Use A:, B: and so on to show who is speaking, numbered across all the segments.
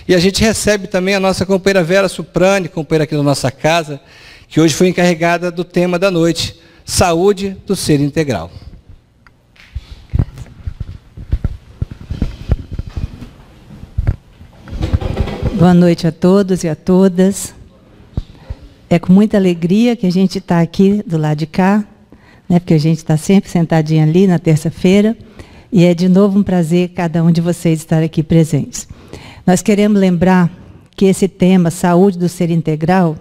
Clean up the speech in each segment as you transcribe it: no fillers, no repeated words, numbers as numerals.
A: E a gente recebe também a nossa companheira Vera Suprani, companheira aqui da nossa casa, que hoje foi encarregada do tema da noite, Saúde do Ser Integral.
B: Boa noite a todos e a todas. É com muita alegria que a gente está aqui do lado de cá, né, porque a gente está sempre sentadinho ali na terça-feira, e é de novo um prazer cada um de vocês estar aqui presentes. Nós queremos lembrar que esse tema, Saúde do Ser Integral,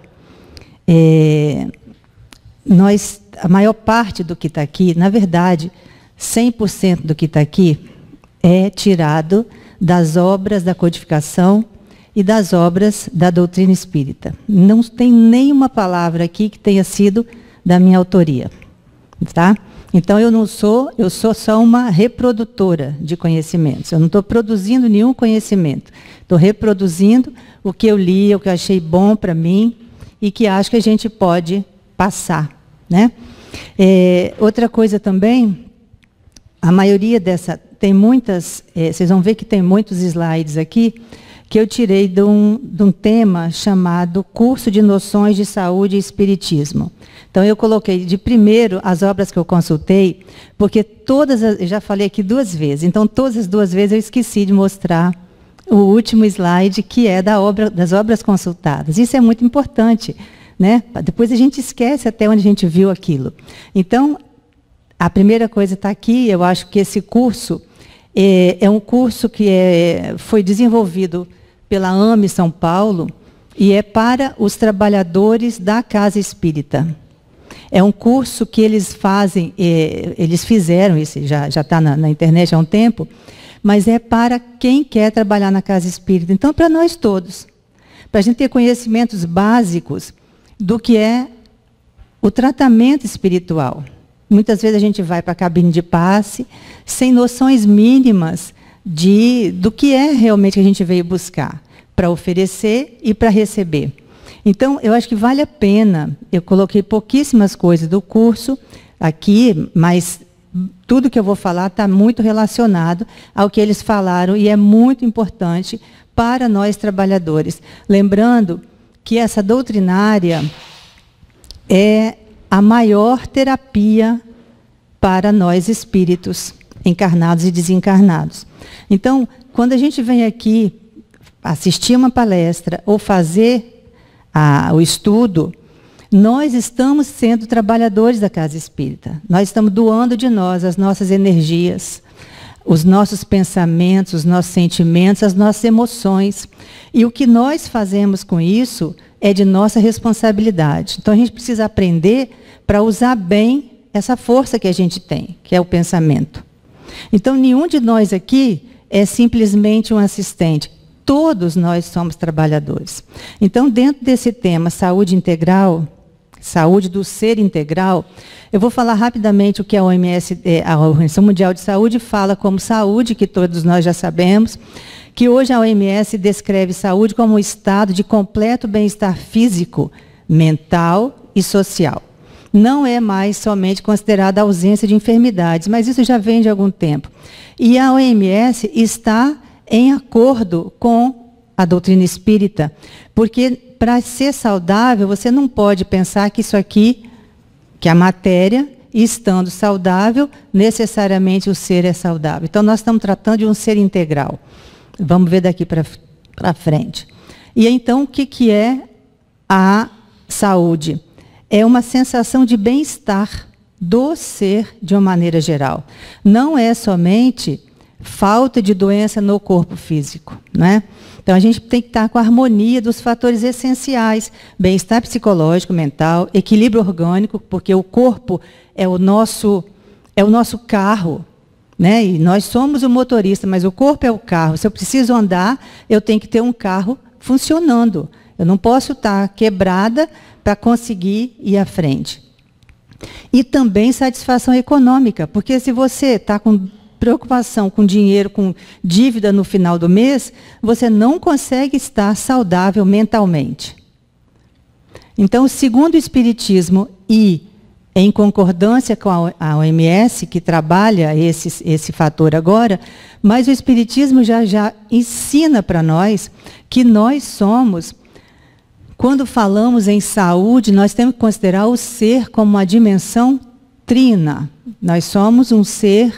B: a maior parte do que está aqui, na verdade, 100% do que está aqui é tirado das obras da codificação e das obras da doutrina espírita. Não tem nenhuma palavra aqui que tenha sido da minha autoria. Tá? Então, eu sou só uma reprodutora de conhecimentos. Eu não estou produzindo nenhum conhecimento. Estou reproduzindo o que eu li, o que eu achei bom para mim e que acho que a gente pode passar. Né? Outra coisa também, a maioria dessa... Tem muitas... vocês vão ver que tem muitos slides aqui que eu tirei de um tema chamado Curso de Noções de Saúde e Espiritismo. Então, eu coloquei de primeiro as obras que eu consultei, porque eu já falei aqui 2 vezes, então todas as 2 vezes eu esqueci de mostrar o último slide, que é das obras consultadas. Isso é muito importante, né? Depois a gente esquece até onde a gente viu aquilo. Então, a primeira coisa está aqui, eu acho que esse curso é um curso que foi desenvolvido pela AME São Paulo e é para os trabalhadores da Casa Espírita. É um curso que eles fazem, eles fizeram, isso já está na internet há um tempo, mas é para quem quer trabalhar na Casa Espírita. Então, para nós todos, para a gente ter conhecimentos básicos do que é o tratamento espiritual. Muitas vezes a gente vai para a cabine de passe sem noções mínimas do que é realmente que a gente veio buscar, para oferecer e para receber. Então, eu acho que vale a pena. Eu coloquei pouquíssimas coisas do curso aqui, mas tudo que eu vou falar está muito relacionado ao que eles falaram e é muito importante para nós trabalhadores. Lembrando que essa doutrinária é a maior terapia para nós espíritos, encarnados e desencarnados. Então, quando a gente vem aqui assistir uma palestra ou fazer o estudo, nós estamos sendo trabalhadores da Casa Espírita. Nós estamos doando de nós as nossas energias, os nossos pensamentos, os nossos sentimentos, as nossas emoções. E o que nós fazemos com isso é de nossa responsabilidade. Então, a gente precisa aprender para usar bem essa força que a gente tem, que é o pensamento. Então, nenhum de nós aqui é simplesmente um assistente. Todos nós somos trabalhadores. Então, dentro desse tema, saúde integral, saúde do ser integral, eu vou falar rapidamente o que a OMS, a Organização Mundial de Saúde, fala como saúde, que todos nós já sabemos, que hoje a OMS descreve saúde como um estado de completo bem-estar físico, mental e social. Não é mais somente considerada a ausência de enfermidades, mas isso já vem de algum tempo. E a OMS está em acordo com a doutrina espírita, porque para ser saudável, você não pode pensar que isso aqui, que a matéria, estando saudável, necessariamente o ser é saudável. Então, nós estamos tratando de um ser integral. Vamos ver daqui para frente. E então, o que é a saúde? É uma sensação de bem-estar do ser de uma maneira geral. Não é somente falta de doença no corpo físico, né? Então, a gente tem que estar com a harmonia dos fatores essenciais, bem-estar psicológico, mental, equilíbrio orgânico, porque o corpo é o nosso carro, né? E nós somos o motorista, mas o corpo é o carro. Se eu preciso andar, eu tenho que ter um carro funcionando. Eu não posso estar quebrada para conseguir ir à frente. E também satisfação econômica, porque se você está com preocupação com dinheiro, com dívida no final do mês, você não consegue estar saudável mentalmente. Então, segundo o Espiritismo e em concordância com a OMS, que trabalha esse fator agora, mas o Espiritismo já ensina para nós que nós somos, quando falamos em saúde, nós temos que considerar o ser como uma dimensão trina. Nós somos um ser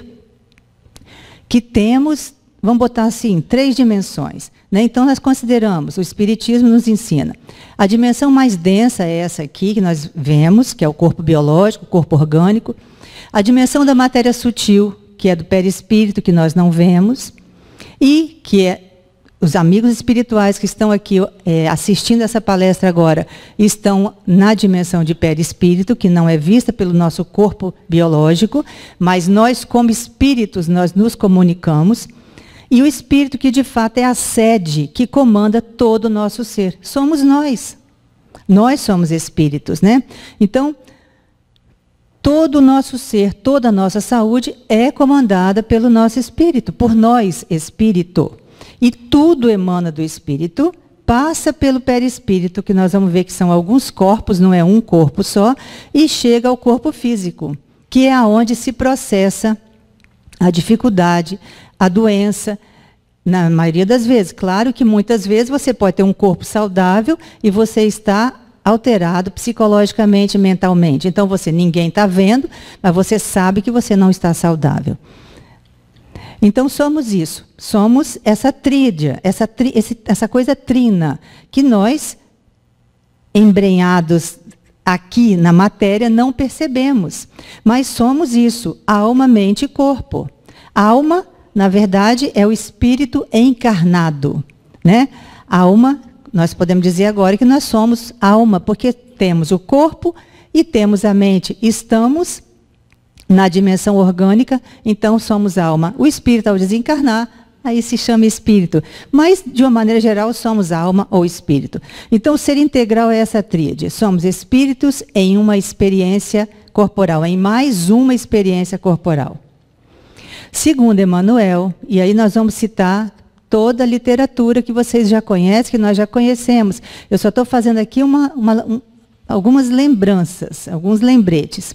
B: que temos, vamos botar assim, 3 dimensões. Né? Então, nós consideramos, o Espiritismo nos ensina. A dimensão mais densa é essa aqui, que nós vemos, que é o corpo biológico, o corpo orgânico. A dimensão da matéria sutil, que é do perispírito, que nós não vemos. E que é os amigos espirituais que estão aqui assistindo essa palestra agora, estão na dimensão de perispírito, que não é vista pelo nosso corpo biológico, mas nós, como espíritos, nós nos comunicamos. E o espírito que, de fato, é a sede que comanda todo o nosso ser. Somos nós. Nós somos espíritos, né? Então, todo o nosso ser, toda a nossa saúde é comandada pelo nosso espírito, por nós, espírito. E tudo emana do espírito, passa pelo perispírito, que nós vamos ver que são alguns corpos, não é um corpo só, e chega ao corpo físico, que é aonde se processa a dificuldade, a doença, na maioria das vezes. Claro que muitas vezes você pode ter um corpo saudável e você está alterado psicologicamente, mentalmente. Então, ninguém está vendo, mas você sabe que você não está saudável. Então, somos isso. Somos essa tríade, essa coisa trina, que nós, embrenhados aqui na matéria, não percebemos. Mas somos isso, alma, mente e corpo. Alma, na verdade, é o espírito encarnado, né? Alma, nós podemos dizer agora que nós somos alma, porque temos o corpo e temos a mente. Estamos na dimensão orgânica, então somos alma. O espírito, ao desencarnar, aí se chama espírito. Mas, de uma maneira geral, somos alma ou espírito. Então, o ser integral é essa tríade. Somos espíritos em uma experiência corporal, em mais uma experiência corporal. Segundo Emmanuel, e aí nós vamos citar toda a literatura que vocês já conhecem, que nós já conhecemos. Eu só estou fazendo aqui algumas lembranças, alguns lembretes.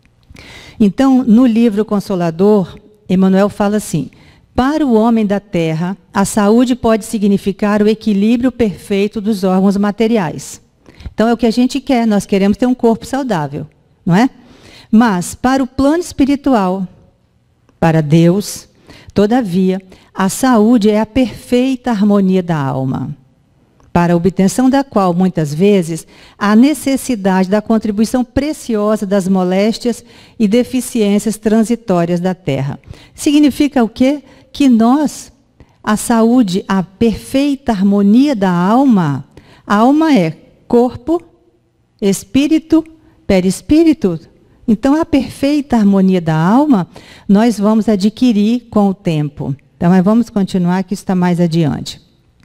B: Então, no livro Consolador, Emmanuel fala assim: para o homem da terra, a saúde pode significar o equilíbrio perfeito dos órgãos materiais. Então, é o que a gente quer, nós queremos ter um corpo saudável, não é? Mas, para o plano espiritual, para Deus, todavia, a saúde é a perfeita harmonia da alma, para a obtenção da qual, muitas vezes, há necessidade da contribuição preciosa das moléstias e deficiências transitórias da terra. Significa o quê? Que nós, a saúde, a perfeita harmonia da alma, a alma é corpo, espírito, perispírito. Então, a perfeita harmonia da alma, nós vamos adquirir com o tempo. Então, mas vamos continuar, que isso está mais adiante.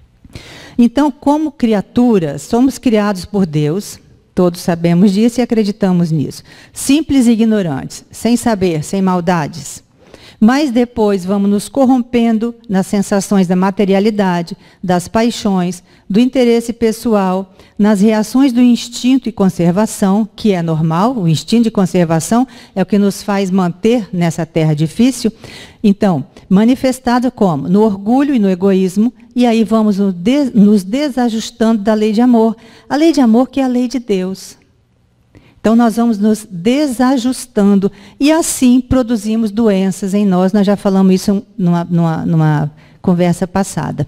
B: Então, como criaturas, somos criados por Deus, todos sabemos disso e acreditamos nisso. Simples e ignorantes, sem saber, sem maldades. Mas depois vamos nos corrompendo nas sensações da materialidade, das paixões, do interesse pessoal, nas reações do instinto e conservação, que é normal, o instinto de conservação é o que nos faz manter nessa terra difícil. Então, manifestado como? No orgulho e no egoísmo, e aí vamos nos desajustando da lei de amor. A lei de amor que é a lei de Deus. Então, nós vamos nos desajustando e assim produzimos doenças em nós. Nós já falamos isso numa conversa passada.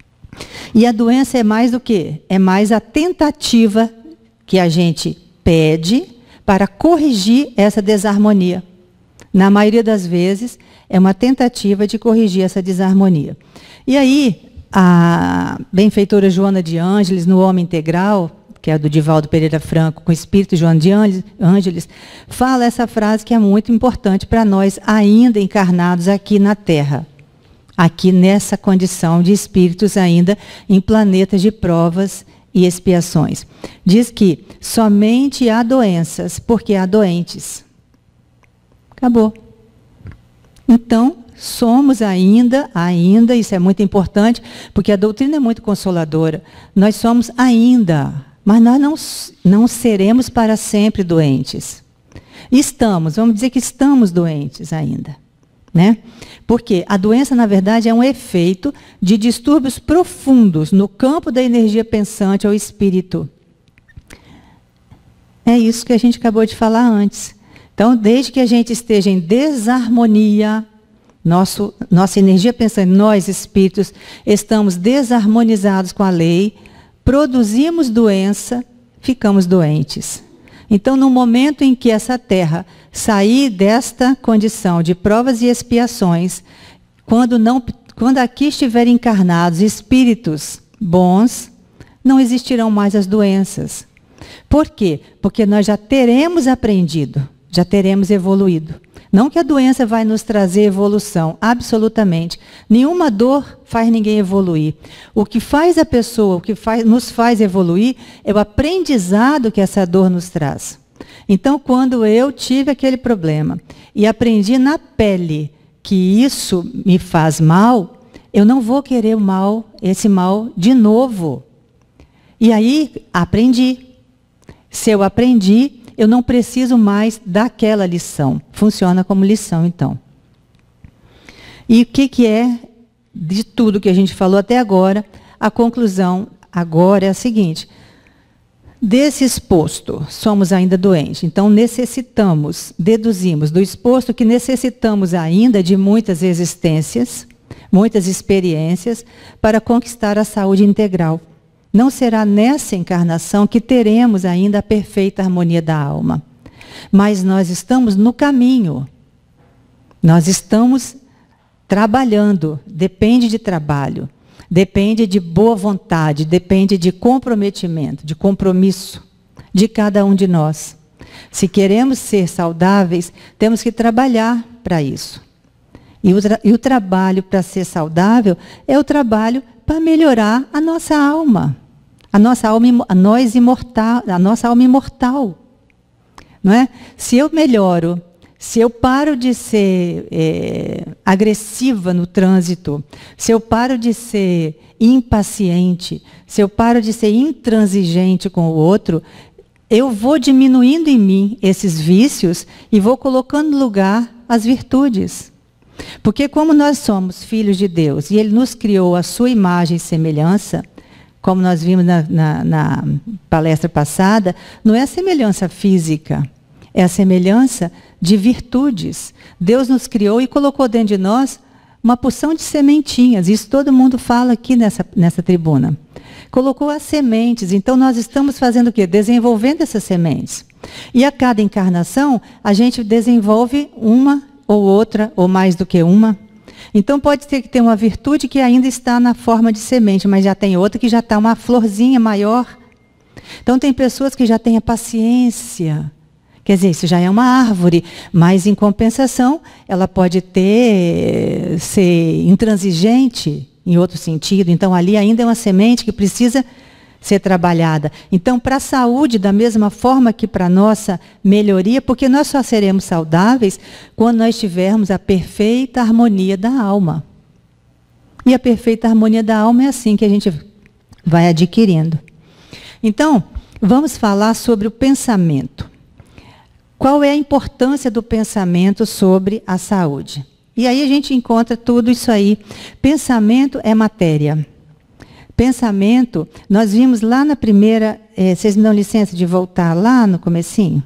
B: E a doença é mais do que? É mais a tentativa que a gente pede para corrigir essa desarmonia. Na maioria das vezes, é uma tentativa de corrigir essa desarmonia. E aí, a benfeitora Joana de Ângeles, no Homem Integral, que é do Divaldo Pereira Franco, com o espírito Joana de Ângeles, fala essa frase que é muito importante para nós ainda encarnados aqui na Terra. Aqui nessa condição de espíritos ainda em planetas de provas e expiações. Diz que somente há doenças porque há doentes. Acabou. Então, somos ainda, isso é muito importante, porque a doutrina é muito consoladora, nós somos ainda, mas nós não seremos para sempre doentes. Estamos, vamos dizer que estamos doentes ainda, né? Porque a doença, na verdade, é um efeito de distúrbios profundos no campo da energia pensante ou espírito. É isso que a gente acabou de falar antes. Então, desde que a gente esteja em desarmonia, nossa energia pensante, nós espíritos, estamos desarmonizados com a lei, produzimos doença, ficamos doentes. Então, no momento em que essa terra sair desta condição de provas e expiações, quando aqui estiverem encarnados espíritos bons, não existirão mais as doenças. Por quê? Porque nós já teremos aprendido, já teremos evoluído. Não que a doença vai nos trazer evolução, absolutamente. Nenhuma dor faz ninguém evoluir. O que faz a pessoa, nos faz evoluir, é o aprendizado que essa dor nos traz. Então, quando eu tive aquele problema e aprendi na pele que isso me faz mal, eu não vou querer esse mal de novo. E aí, aprendi. Se eu aprendi, eu não preciso mais daquela lição. Funciona como lição, então. E o que é, de tudo que a gente falou até agora, a conclusão agora é a seguinte: desse exposto, somos ainda doentes. Então, deduzimos do exposto que necessitamos ainda de muitas existências, muitas experiências, para conquistar a saúde integral. Não será nessa encarnação que teremos ainda a perfeita harmonia da alma. Mas nós estamos no caminho. Nós estamos trabalhando. Depende de trabalho. Depende de boa vontade. Depende de comprometimento, de compromisso de cada um de nós. Se queremos ser saudáveis, temos que trabalhar para isso. E o trabalho para ser saudável é o trabalho para melhorar a nossa alma. A nossa alma imortal. Não é? Se eu melhoro, se eu paro de ser agressiva no trânsito, se eu paro de ser impaciente, se eu paro de ser intransigente com o outro, eu vou diminuindo em mim esses vícios e vou colocando no lugar as virtudes. Porque como nós somos filhos de Deus e Ele nos criou a sua imagem e semelhança, como nós vimos na palestra passada, não é a semelhança física, é a semelhança de virtudes. Deus nos criou e colocou dentro de nós uma porção de sementinhas. Isso todo mundo fala aqui nessa tribuna. Colocou as sementes. Então, nós estamos fazendo o quê? Desenvolvendo essas sementes. E a cada encarnação, a gente desenvolve uma ou outra, ou mais do que uma. Então, pode ter que ter uma virtude que ainda está na forma de semente, mas já tem outra que já está uma florzinha maior. Então, tem pessoas que já têm a paciência. Quer dizer, isso já é uma árvore, mas, em compensação, ela pode ser intransigente em outro sentido. Então, ali ainda é uma semente que precisa ser trabalhada. Então, para a saúde, da mesma forma que para a nossa melhoria, porque nós só seremos saudáveis quando nós tivermos a perfeita harmonia da alma. E a perfeita harmonia da alma é assim que a gente vai adquirindo. Então, vamos falar sobre o pensamento. Qual é a importância do pensamento sobre a saúde? E aí a gente encontra tudo isso aí. Pensamento é matéria. Pensamento, nós vimos lá na primeira... vocês me dão licença de voltar lá no comecinho?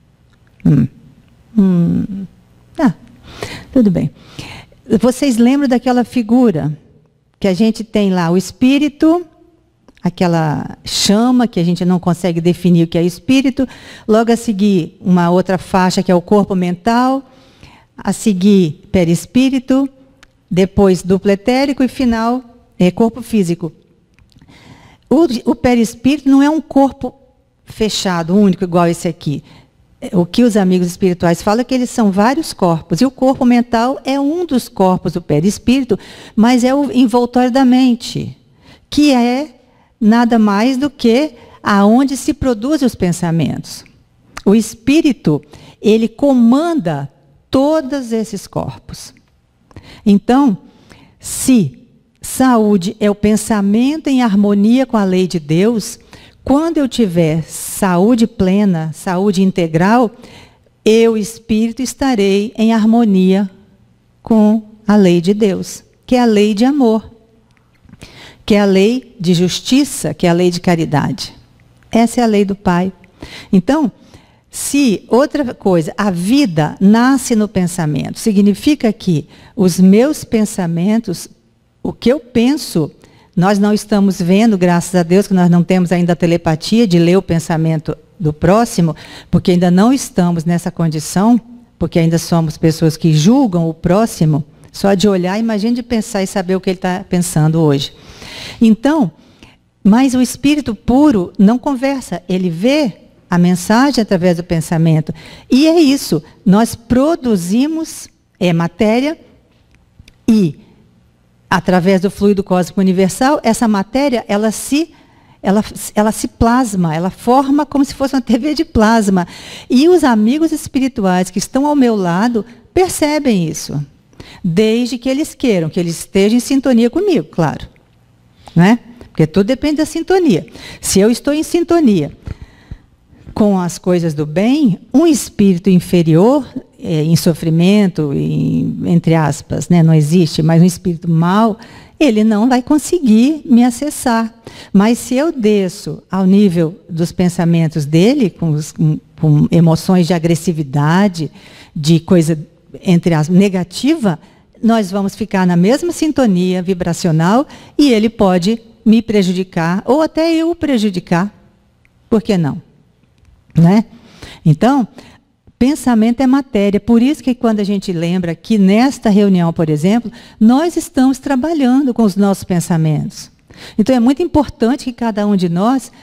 B: Tudo bem. Vocês lembram daquela figura que a gente tem lá, o espírito, aquela chama que a gente não consegue definir o que é espírito, logo a seguir uma outra faixa que é o corpo mental, a seguir perispírito, depois duplo etérico e final corpo físico. O perispírito não é um corpo fechado, único, igual esse aqui. O que os amigos espirituais falam é que eles são vários corpos. E o corpo mental é um dos corpos do perispírito, mas é o envoltório da mente, que é nada mais do que aonde se produzem os pensamentos. O espírito, ele comanda todos esses corpos. Então, se saúde é o pensamento em harmonia com a lei de Deus, quando eu tiver saúde plena, saúde integral, eu, espírito, estarei em harmonia com a lei de Deus, que é a lei de amor, que é a lei de justiça, que é a lei de caridade. Essa é a lei do Pai. Então, se outra coisa, a vida nasce no pensamento, significa que os meus pensamentos, o que eu penso, nós não estamos vendo, graças a Deus, que nós não temos ainda a telepatia de ler o pensamento do próximo, porque ainda não estamos nessa condição, porque ainda somos pessoas que julgam o próximo, só de olhar, imagine de pensar e saber o que ele está pensando hoje. Então, mas o espírito puro não conversa, ele vê a mensagem através do pensamento. E é isso, nós produzimos matéria e, através do fluido cósmico universal, essa matéria, ela se plasma, ela forma como se fosse uma TV de plasma. E os amigos espirituais que estão ao meu lado percebem isso, desde que eles queiram, que eles estejam em sintonia comigo, claro. Não é? Porque tudo depende da sintonia. Se eu estou em sintonia com as coisas do bem, um espírito inferior, em sofrimento, entre aspas, né, não existe, mas um espírito mau, ele não vai conseguir me acessar. Mas se eu desço ao nível dos pensamentos dele, com emoções de agressividade, de coisa, entre aspas, negativa, nós vamos ficar na mesma sintonia vibracional e ele pode me prejudicar, ou até eu o prejudicar. Por que não? Né? Então, pensamento é matéria. Por isso que quando a gente lembra que nesta reunião, por exemplo, nós estamos trabalhando com os nossos pensamentos. Então, é muito importante que cada um de nós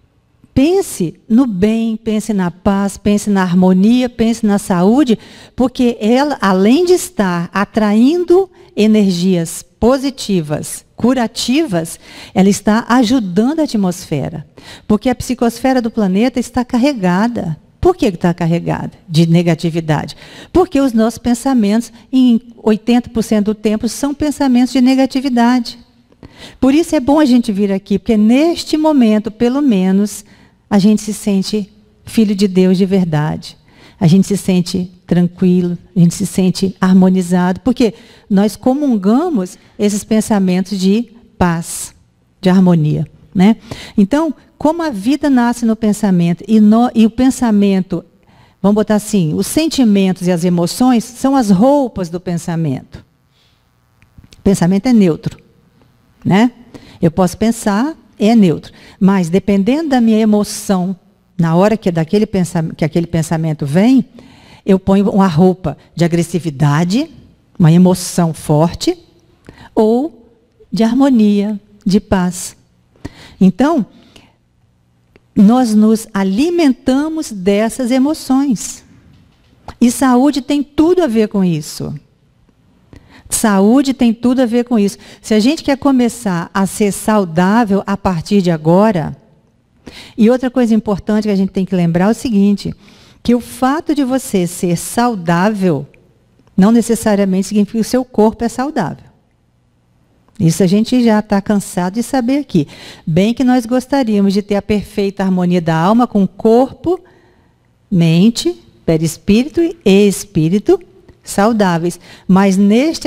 B: pense no bem, pense na paz, pense na harmonia, pense na saúde, porque ela, além de estar atraindo energias positivas, curativas, ela está ajudando a atmosfera. Porque a psicosfera do planeta está carregada. Por que está carregada de negatividade? Porque os nossos pensamentos, em 80% do tempo, são pensamentos de negatividade. Por isso é bom a gente vir aqui, porque neste momento, pelo menos, a gente se sente filho de Deus de verdade. A gente se sente tranquilo, a gente se sente harmonizado, porque nós comungamos esses pensamentos de paz, de harmonia. Né? Então, como a vida nasce no pensamento, e o pensamento, vamos botar assim, os sentimentos e as emoções são as roupas do pensamento. O pensamento é neutro. Né? Eu posso pensar, é neutro. Mas, dependendo da minha emoção, na hora que aquele pensamento vem, eu ponho uma roupa de agressividade, uma emoção forte, ou de harmonia, de paz. Então, nós nos alimentamos dessas emoções. E saúde tem tudo a ver com isso. Saúde tem tudo a ver com isso. Se a gente quer começar a ser saudável a partir de agora, e outra coisa importante que a gente tem que lembrar é o seguinte, que o fato de você ser saudável não necessariamente significa que o seu corpo é saudável. Isso a gente já está cansado de saber aqui. Bem que nós gostaríamos de ter a perfeita harmonia da alma com corpo, mente, perispírito e espírito saudáveis. Mas neste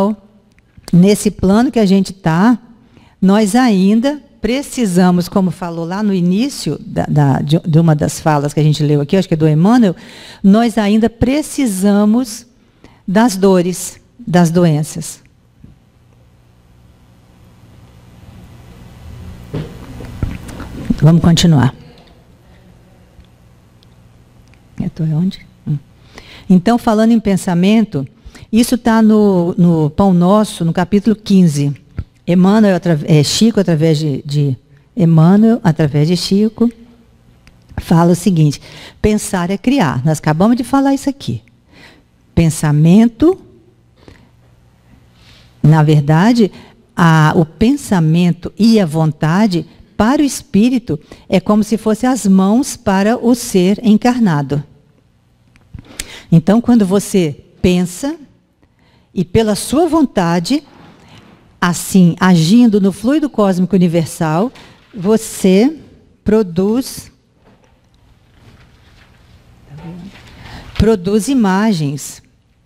B: nesse plano que a gente está, nós ainda precisamos, como falou lá no início de uma das falas que a gente leu aqui, acho que é do Emmanuel, nós ainda precisamos das dores, das doenças. Vamos continuar. Eu estou onde? Então, falando em pensamento, isso está no Pão Nosso, no capítulo 15. Chico, através de Emmanuel, através de Chico, fala o seguinte: pensar é criar. Nós acabamos de falar isso aqui. Pensamento, na verdade, o pensamento e a vontade, para o espírito, é como se fossem as mãos para o ser encarnado. Então, quando você pensa, e pela sua vontade, assim, agindo no fluido cósmico universal, você produz produz imagens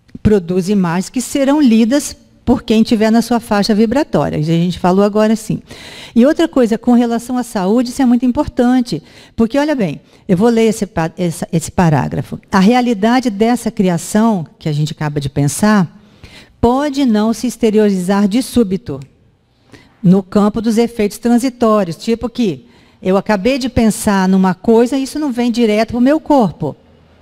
B: que serão lidas por quem estiver na sua faixa vibratória. A gente falou agora sim. E outra coisa, com relação à saúde, isso é muito importante, porque, olha bem, eu vou ler esse parágrafo. A realidade dessa criação, que a gente acaba de pensar, pode não se exteriorizar de súbito, no campo dos efeitos transitórios, tipo que eu acabei de pensar numa coisa e isso não vem direto para o meu corpo.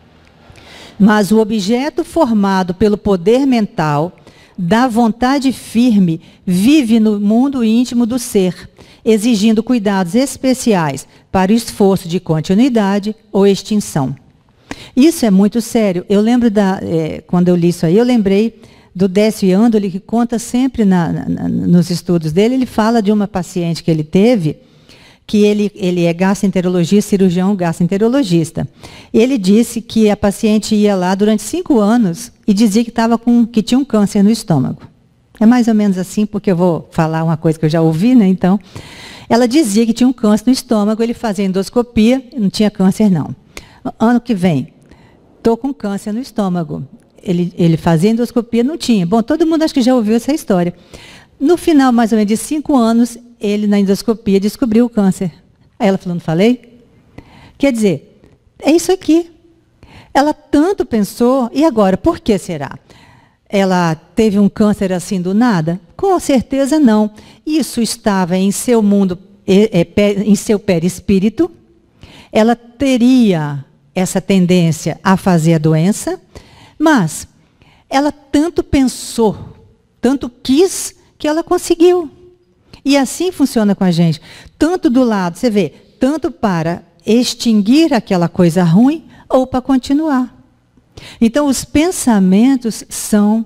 B: Mas o objeto formado pelo poder mental da vontade firme vive no mundo íntimo do ser, exigindo cuidados especiais para o esforço de continuidade ou extinção. Isso é muito sério. Eu lembro, quando eu li isso aí, eu lembrei do Décio Iandoli, que conta sempre nos estudos dele. Ele fala de uma paciente que ele teve, que ele é gastroenterologista, cirurgião gastroenterologista. Ele disse que a paciente ia lá durante 5 anos e dizia que tinha um câncer no estômago. É mais ou menos assim, porque eu vou falar uma coisa que eu já ouvi, né? Então, ela dizia que tinha um câncer no estômago, ele fazia endoscopia, não tinha câncer não. Ano que vem, estou com câncer no estômago. Ele fazia endoscopia, não tinha. Bom, todo mundo acho que já ouviu essa história. No final, mais ou menos de 5 anos, ele na endoscopia descobriu o câncer. Aí ela falou, não falei? Quer dizer, é isso aqui. Ela tanto pensou, e agora, por que será? Ela teve um câncer assim do nada? Com certeza não. Isso estava em seu mundo, em seu perispírito. Ela teria essa tendência a fazer a doença, mas ela tanto pensou, tanto quis, que ela conseguiu. E assim funciona com a gente. Tanto do lado, você vê, tanto para extinguir aquela coisa ruim ou para continuar. Então, os pensamentos são...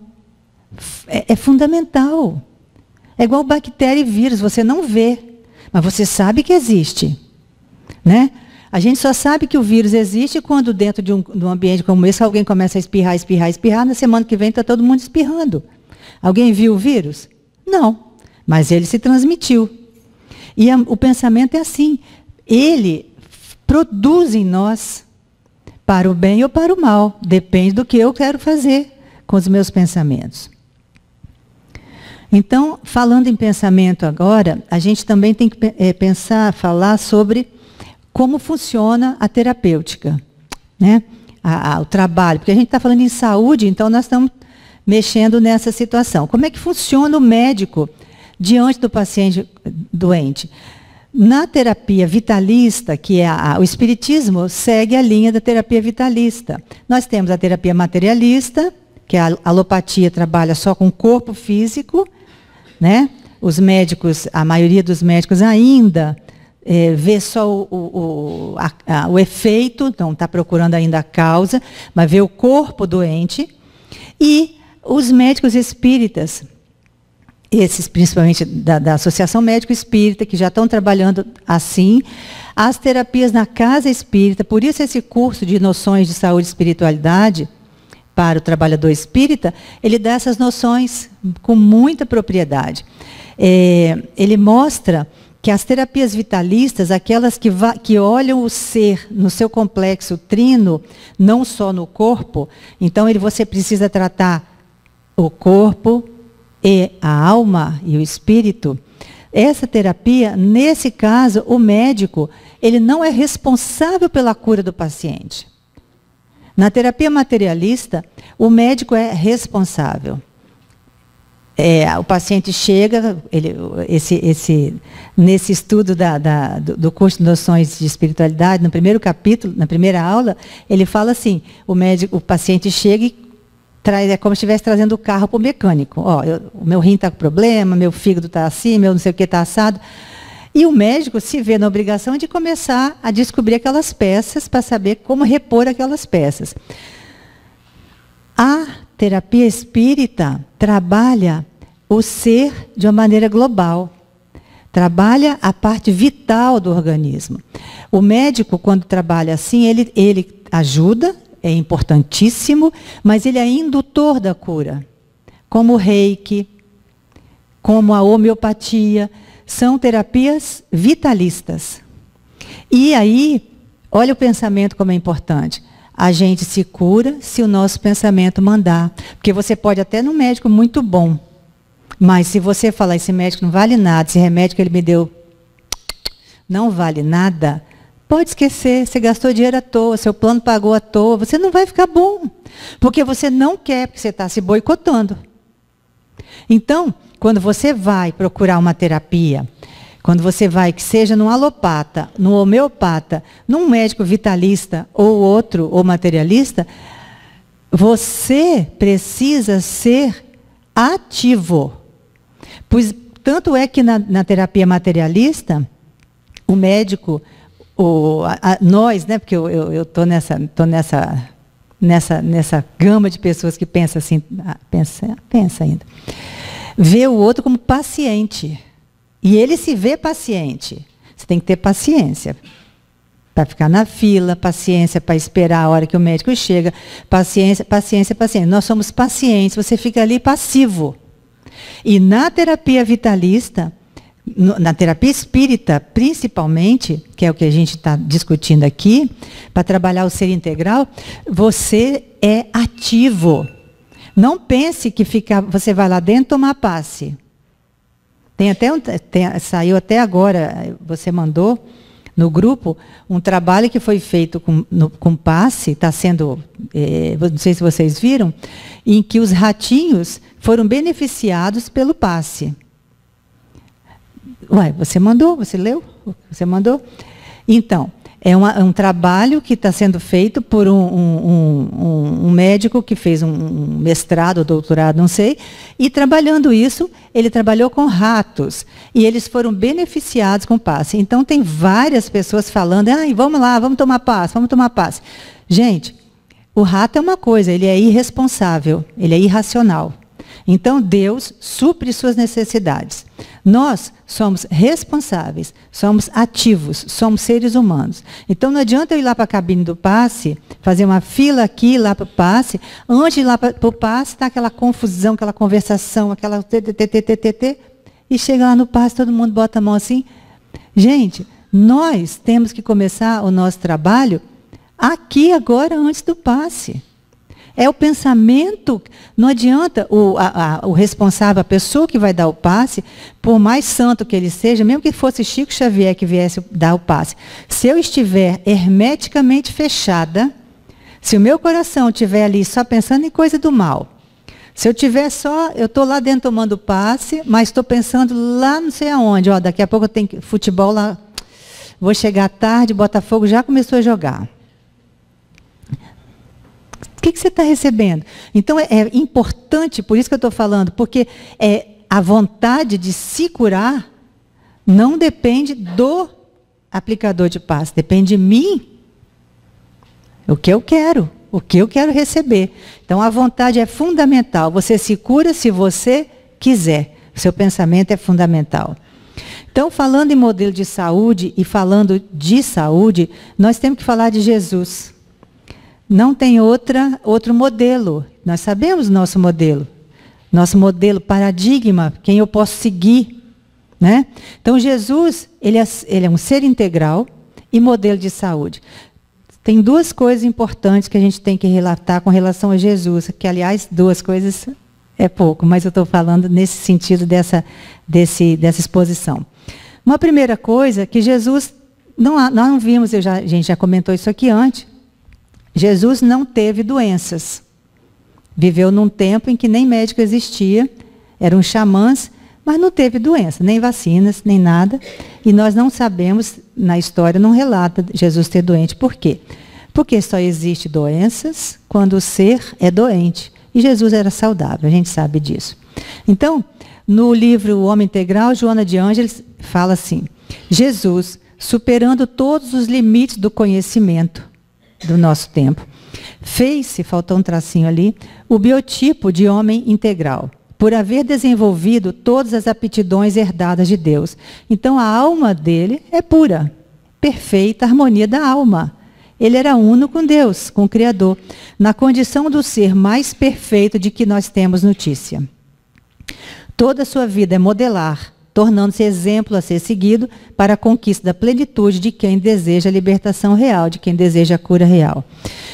B: É fundamental. É igual bactéria e vírus, você não vê, mas você sabe que existe. Né? A gente só sabe que o vírus existe quando dentro de um ambiente como esse, alguém começa a espirrar, na semana que vem está todo mundo espirrando. Alguém viu o vírus? Não, mas ele se transmitiu. E o pensamento é assim, ele produz em nós para o bem ou para o mal, depende do que eu quero fazer com os meus pensamentos. Então, falando em pensamento agora, a gente também tem que falar sobre como funciona a terapêutica, né? O trabalho, porque a gente está falando em saúde, então nós estamos mexendo nessa situação. Como é que funciona o médico diante do paciente doente? Na terapia vitalista, que é o espiritismo, segue a linha da terapia vitalista. Nós temos a terapia materialista, que a alopatia trabalha só com o corpo físico, né? Os médicos, a maioria dos médicos ainda vê só o efeito, então está procurando ainda a causa, mas vê o corpo doente. E os médicos espíritas, esses principalmente da Associação Médico Espírita, que já estão trabalhando assim, as terapias na casa espírita, por isso esse curso de noções de saúde e espiritualidade para o trabalhador espírita, ele dá essas noções com muita propriedade. Ele mostra que as terapias vitalistas, aquelas que olham o ser no seu complexo trino, não só no corpo, então você precisa tratar o corpo e a alma e o espírito. Essa terapia, nesse caso, o médico, ele não é responsável pela cura do paciente. Na terapia materialista, o médico é responsável. O paciente chega, nesse estudo do curso de noções de espiritualidade, no primeiro capítulo, na primeira aula, ele fala assim, o paciente chega e traz, é como se estivesse trazendo o carro para o mecânico. O meu rim está com problema, meu fígado está assim, meu não sei o que está assado. E o médico se vê na obrigação de começar a descobrir aquelas peças para saber como repor aquelas peças. A terapia espírita trabalha o ser de uma maneira global. Trabalha a parte vital do organismo. O médico, quando trabalha assim, ele ajuda, é importantíssimo, mas ele é indutor da cura. Como o reiki, como a homeopatia, são terapias vitalistas. E aí, olha o pensamento como é importante. A gente se cura se o nosso pensamento mandar. Porque você pode até ir num médico muito bom, mas se você falar, esse médico não vale nada, esse remédio que ele me deu não vale nada, pode esquecer, você gastou dinheiro à toa, seu plano pagou à toa, você não vai ficar bom. Porque você não quer, porque você está se boicotando. Então, quando você vai procurar uma terapia, quando você vai, que seja num alopata, num homeopata, num médico vitalista ou outro, ou materialista, você precisa ser ativo. Pois, tanto é que na terapia materialista, o médico, nós, né, porque eu estou nessa gama de pessoas que pensa assim, pensa ainda, vê o outro como paciente. E ele se vê paciente. Você tem que ter paciência para ficar na fila, paciência para esperar a hora que o médico chega, paciência. Nós somos pacientes, você fica ali passivo. E na terapia vitalista, na terapia espírita, principalmente, que é o que a gente está discutindo aqui, para trabalhar o ser integral, você é ativo. Não pense que você vai lá dentro tomar passe. Saiu até agora, você mandou no grupo, um trabalho que foi feito com passe, está sendo, não sei se vocês viram, em que os ratinhos foram beneficiados pelo passe. Ué, você mandou, você leu? Você mandou? Então, é um trabalho que está sendo feito por um médico que fez um mestrado, doutorado, não sei, e trabalhando isso, ele trabalhou com ratos, e eles foram beneficiados com passe. Então, tem várias pessoas falando, vamos lá, vamos tomar passe. Gente, o rato é uma coisa, ele é irresponsável, ele é irracional. Então, Deus supre suas necessidades. Nós somos responsáveis, somos ativos, somos seres humanos. Então, não adianta eu ir lá para a cabine do passe, fazer uma fila aqui, lá para o passe. Antes de ir lá para o passe, está aquela confusão, aquela conversação, aquela e chega lá no passe, todo mundo bota a mão assim. Gente, nós temos que começar o nosso trabalho aqui, agora, antes do passe. É o pensamento, não adianta o responsável, a pessoa que vai dar o passe, por mais santo que ele seja, mesmo que fosse Chico Xavier que viesse dar o passe, se eu estiver hermeticamente fechada, se o meu coração estiver ali só pensando em coisa do mal, se eu tiver eu estou lá dentro tomando passe, mas estou pensando lá não sei aonde, daqui a pouco eu tenho futebol lá, vou chegar tarde, Botafogo já começou a jogar. O que você está recebendo? Então, é importante, por isso que eu estou falando, porque a vontade de se curar não depende do aplicador de passe, depende de mim, o que eu quero receber. Então, a vontade é fundamental. Você se cura se você quiser. O seu pensamento é fundamental. Então, falando em modelo de saúde e falando de saúde, nós temos que falar de Jesus. Não tem outro modelo. Nós sabemos o nosso modelo paradigma, quem eu posso seguir. Né? Então, Jesus, ele é um ser integral e modelo de saúde. Tem duas coisas importantes que a gente tem que relatar com relação a Jesus, que, aliás, duas coisas é pouco, mas eu estou falando nesse sentido dessa exposição. Uma primeira coisa que Jesus, nós não vimos, a gente já comentou isso aqui antes, Jesus não teve doenças. Viveu num tempo em que nem médico existia, eram xamãs, mas não teve doença, nem vacinas, nem nada. E nós não sabemos, na história não relata Jesus ter doente. Por quê? Porque só existe doenças quando o ser é doente. E Jesus era saudável, a gente sabe disso. Então, no livro O Homem Integral, Joana de Ângeles fala assim, Jesus, superando todos os limites do conhecimento do nosso tempo, fez-se, faltou um tracinho ali, o biotipo de homem integral, por haver desenvolvido todas as aptidões herdadas de Deus. Então, a alma dele é pura, perfeita harmonia da alma. Ele era uno com Deus, com o Criador, na condição do ser mais perfeito de que nós temos notícia. Toda a sua vida é modelar, tornando-se exemplo a ser seguido para a conquista da plenitude de quem deseja a libertação real, de quem deseja a cura real.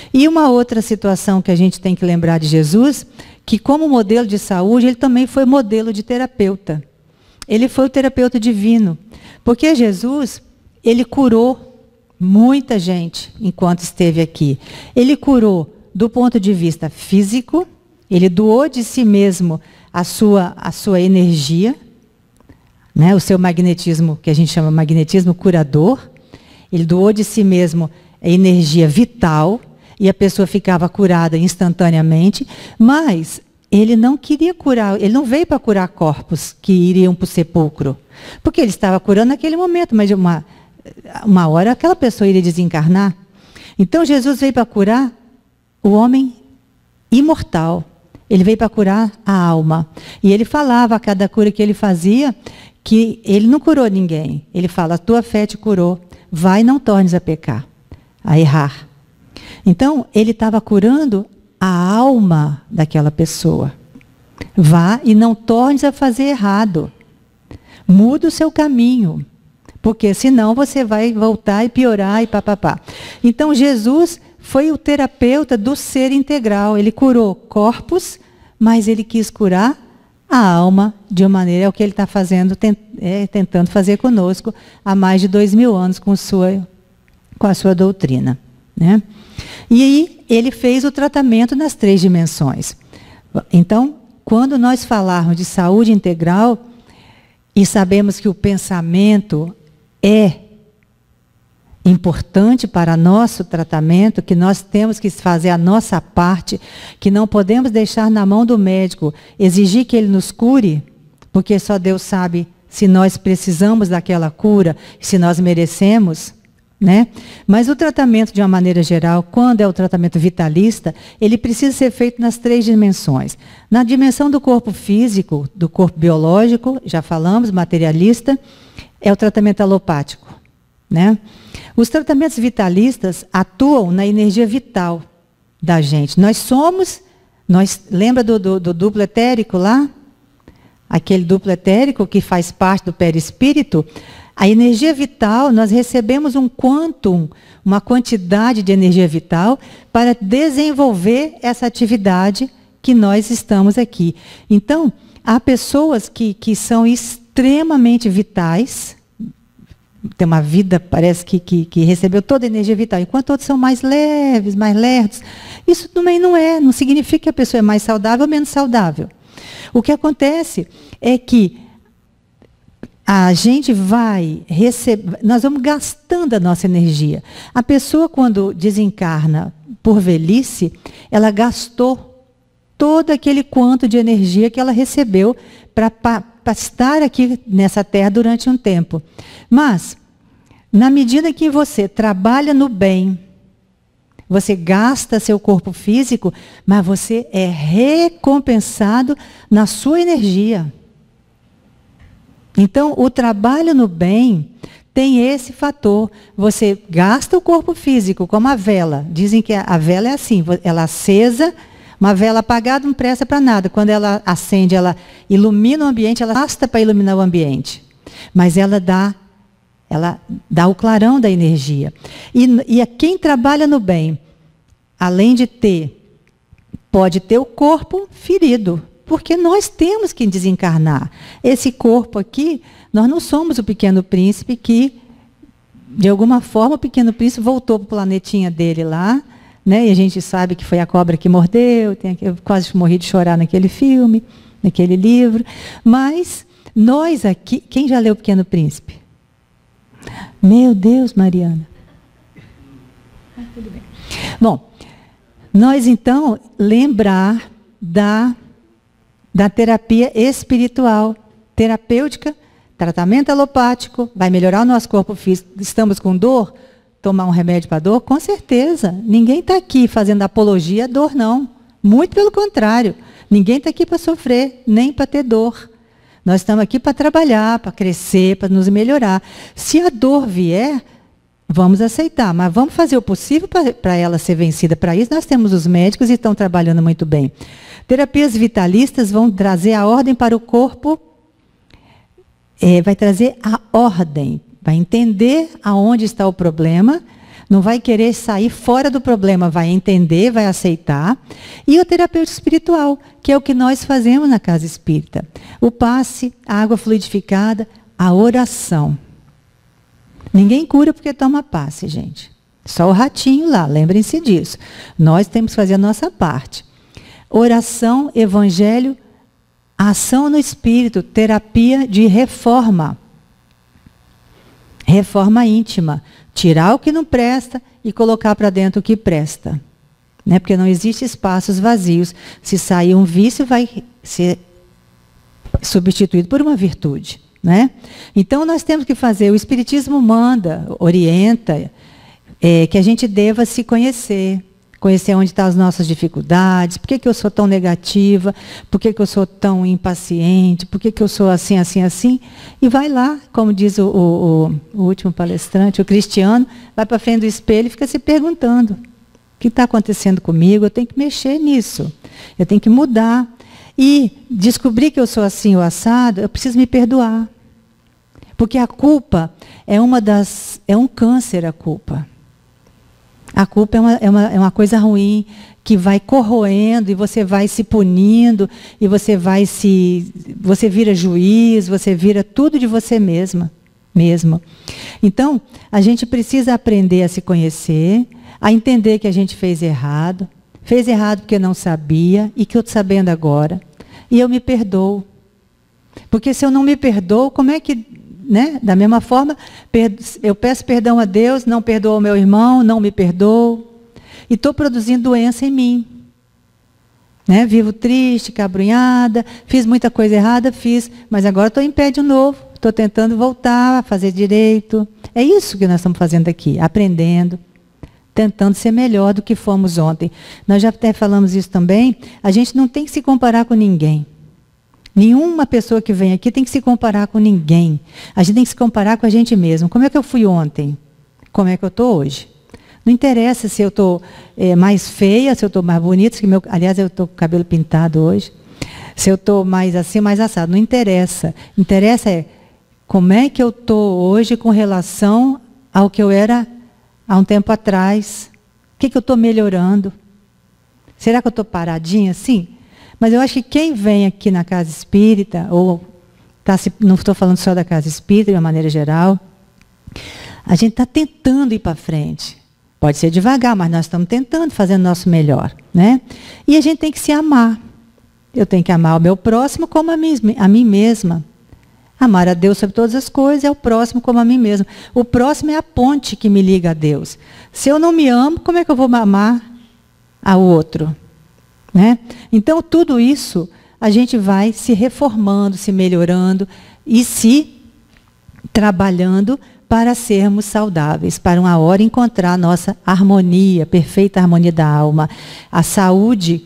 B: E uma outra situação que a gente tem que lembrar de Jesus, que como modelo de saúde, ele também foi modelo de terapeuta. Ele foi o terapeuta divino. Porque Jesus, ele curou muita gente enquanto esteve aqui. Ele curou do ponto de vista físico, ele doou de si mesmo a sua energia, né, o seu magnetismo, que a gente chama magnetismo curador. Ele doou de si mesmo a energia vital, e a pessoa ficava curada instantaneamente, mas ele não queria curar, ele não veio para curar corpos que iriam para o sepulcro, porque ele estava curando naquele momento, mas de uma hora aquela pessoa iria desencarnar. Então Jesus veio para curar o homem imortal, ele veio para curar a alma. E ele falava a cada cura que ele fazia, que ele não curou ninguém. Ele fala, a tua fé te curou, vai, não tornes a pecar, a errar. Então, ele estava curando a alma daquela pessoa. Vá e não tornes a fazer errado. Muda o seu caminho, porque senão você vai voltar e piorar e papapá. Então, Jesus foi o terapeuta do ser integral. Ele curou corpos, mas ele quis curar a alma de uma maneira, é o que ele está fazendo, tentando fazer conosco há mais de 2000 anos com a sua doutrina, né? E aí ele fez o tratamento nas 3 dimensões. Então, quando nós falarmos de saúde integral e sabemos que o pensamento é importante para nosso tratamento, que nós temos que fazer a nossa parte, que não podemos deixar na mão do médico, exigir que ele nos cure, porque só Deus sabe se nós precisamos daquela cura, se nós merecemos, né? Mas o tratamento, de uma maneira geral, quando é o tratamento vitalista, ele precisa ser feito nas 3 dimensões. Na dimensão do corpo físico, do corpo biológico, já falamos, materialista, é o tratamento alopático, né? Os tratamentos vitalistas atuam na energia vital da gente. Lembra do duplo etérico lá? Aquele duplo etérico que faz parte do perispírito. A energia vital, nós recebemos um quantum, uma quantidade de energia vital para desenvolver essa atividade que nós estamos aqui. Então, há pessoas que são extremamente vitais, tem uma vida, parece que recebeu toda a energia vital, enquanto outros são mais leves, mais lerdos. Isso também não significa que a pessoa é mais saudável ou menos saudável. O que acontece é que a gente vai receber, nós vamos gastando a nossa energia. A pessoa, quando desencarna por velhice, ela gastou todo aquele quanto de energia que ela recebeu para estar aqui nessa terra durante um tempo. Mas, na medida que você trabalha no bem, você gasta seu corpo físico, mas você é recompensado na sua energia. Então, o trabalho no bem tem esse fator. Você gasta o corpo físico, como a vela. Dizem que a vela é assim, ela acesa, uma vela apagada não presta para nada. Quando ela acende, ela ilumina o ambiente, ela gasta para iluminar o ambiente. Mas ela dá o clarão da energia. E quem trabalha no bem, além de pode ter o corpo ferido. Porque nós temos que desencarnar. Esse corpo aqui, nós não somos o Pequeno Príncipe que, de alguma forma, o Pequeno Príncipe voltou para o planetinha dele lá, né? E a gente sabe que foi a cobra que mordeu, eu quase morri de chorar naquele filme, naquele livro. Mas nós aqui, quem já leu o Pequeno Príncipe? Meu Deus, Mariana. Tudo bem. Bom, nós então lembrar da terapia espiritual, terapêutica, tratamento alopático, vai melhorar o nosso corpo físico. Estamos com dor? Tomar um remédio para dor? Com certeza. Ninguém está aqui fazendo apologia à dor, não. Muito pelo contrário. Ninguém está aqui para sofrer, nem para ter dor. Nós estamos aqui para trabalhar, para crescer, para nos melhorar. Se a dor vier, vamos aceitar, mas vamos fazer o possível para ela ser vencida. Para isso, nós temos os médicos e estão trabalhando muito bem. Terapias vitalistas vão trazer a ordem para o corpo, vai trazer a ordem, vai entender aonde está o problema, Não vai querer sair fora do problema, vai entender, vai aceitar. E o terapeuta espiritual, que é o que nós fazemos na casa espírita. O passe, a água fluidificada, a oração. Ninguém cura porque toma passe, gente. Só o ratinho lá, lembrem-se disso. Nós temos que fazer a nossa parte. Oração, evangelho, ação no espírito, terapia de reforma. Reforma íntima. Tirar o que não presta e colocar para dentro o que presta. Né? Porque não existe espaços vazios. Se sair um vício, vai ser substituído por uma virtude. Né? Então, nós temos que fazer, o Espiritismo manda, orienta, que a gente deva se conhecer. Conhecer onde estão as nossas dificuldades, por que eu sou tão negativa, por que eu sou tão impaciente, por que eu sou assim, assim, assim. E vai lá, como diz o último palestrante, o Cristiano, vai para frente do espelho e fica se perguntando, o que está acontecendo comigo? Eu tenho que mexer nisso, eu tenho que mudar. E descobrir que eu sou assim ou assado, eu preciso me perdoar. Porque a culpa é um câncer, a culpa. A culpa é uma coisa ruim que vai corroendo e você vai se punindo e você vira juiz, você vira tudo de você mesma, mesmo. Então, a gente precisa aprender a se conhecer, a entender que a gente fez errado porque não sabia e que eu estou sabendo agora. E eu me perdoo. Porque se eu não me perdoo, como é que... Né? Da mesma forma, eu peço perdão a Deus, não perdoo ao meu irmão, não me perdoo. E estou produzindo doença em mim. Né? Vivo triste, cabrunhada, fiz muita coisa errada, mas agora estou em pé de novo. Estou tentando voltar a fazer direito. É isso que nós estamos fazendo aqui, aprendendo, tentando ser melhor do que fomos ontem. Nós já até falamos isso também, a gente não tem que se comparar com ninguém. Nenhuma pessoa que vem aqui tem que se comparar com ninguém. A gente tem que se comparar com a gente mesmo. Como é que eu fui ontem? Como é que eu estou hoje? Não interessa se eu estou mais feia, se eu estou mais bonita. Aliás, eu estou com o cabelo pintado hoje. Se eu estou mais assim, mais assado. Não interessa. Interessa é como é que eu estou hoje com relação ao que eu era há um tempo atrás. O que eu estou melhorando? Será que eu estou paradinha assim? Mas eu acho que quem vem aqui na casa espírita, não estou falando só da casa espírita, de uma maneira geral, a gente está tentando ir para frente. Pode ser devagar, mas nós estamos tentando, fazendo o nosso melhor. Né? E a gente tem que se amar. Eu tenho que amar o meu próximo como a mim mesma. Amar a Deus sobre todas as coisas é o próximo como a mim mesma. O próximo é a ponte que me liga a Deus. Se eu não me amo, como é que eu vou amar ao outro? Né? Então, tudo isso, a gente vai se reformando, se melhorando e se trabalhando para sermos saudáveis, para uma hora encontrar a nossa harmonia, perfeita harmonia da alma. A saúde